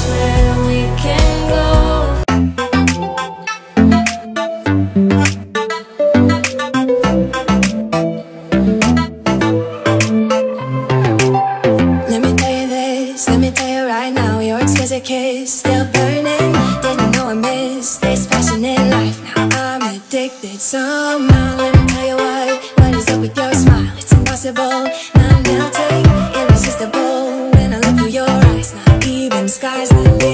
where we can go. Let me tell you this, let me tell you right now, your exquisite kiss still burning. Didn't know I missed this passion in life. Now I'm addicted somehow. Let me tell you what is up with your smile? It's impossible, not melting, irresistible. When I look through your eyes, not even skies the